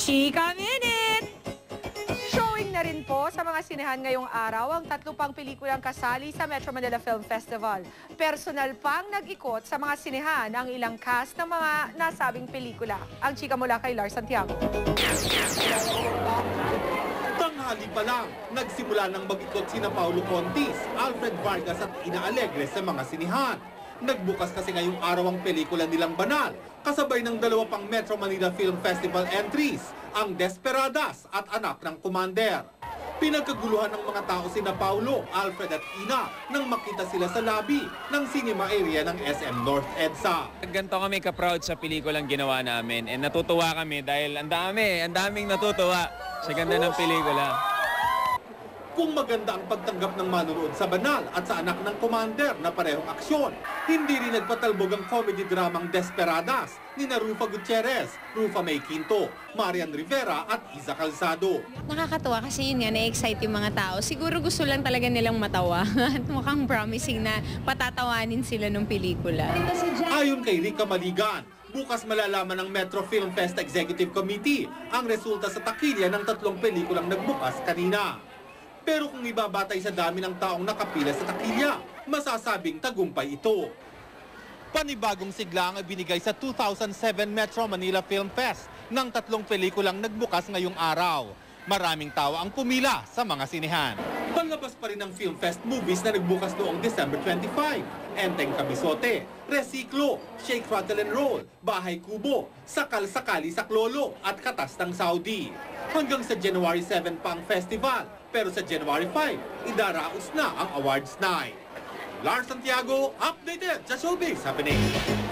Chika Minute! Showing na rin po sa mga sinehan ngayong araw ang 3 pang pelikulang kasali sa Metro Manila Film Festival. Personal pang nag-ikot sa mga sinehan ang ilang cast ng mga nasabing pelikula. Ang chika mula kay Lars Santiago. Tanghali pa lang, nagsimula ng mag-ikot sina Paulo Contis, Alfred Vargas at Ina Alegre sa mga sinihan. Nagbukas kasi ngayong araw ang pelikula nilang Banal, kasabay ng 2 pang Metro Manila Film Festival entries, ang Desperadas at Anak ng Commander. Pinagkaguluhan ng mga tao sina Paulo, Alfred at Ina nang makita sila sa lobby ng cinema area ng SM North EDSA. Ganito kami ka-proud sa pelikulang ginawa namin and natutuwa kami dahil ang daming natutuwa sa ganda ng pelikula. Kung maganda ang pagtanggap ng manonood sa Banal at sa Anak ng Commander na parehong aksyon, hindi rin nagpatalbog ang comedy-dramang Desperadas ni Rufa Gutierrez, Rufa May Quinto, Marian Rivera at Isa Calzado. Nakakatuwa kasi yun nga, na-excite yung mga tao. Siguro gusto lang talaga nilang matawa at mukhang promising na patatawanin sila ng pelikula. Ayon kay Rica Maligan, bukas malalaman ng Metro Film Fest Executive Committee ang resulta sa takilya ng 3 pelikulang nagbukas kanina. Pero kung ibabatay sa dami ng taong nakapila sa takilya, masasabing tagumpay ito. Panibagong sigla ang ibinigay sa 2007 Metro Manila Film Fest ng 3 pelikulang nagbukas ngayong araw. Maraming tao ang pumila sa mga sinehan. Palabas pa rin ang Film Fest movies na nagbukas noong December 25. Enteng Kabisote, Resiklo, Shake, Rattle and Roll, Bahay Kubo, Sakal-Sakali sa Klolo at Katas ng Saudi. Hanggang sa January 7 pa ang festival, pero sa January 5, idaraos na ang awards night. Lars Santiago, updated sa Showbiz Happening.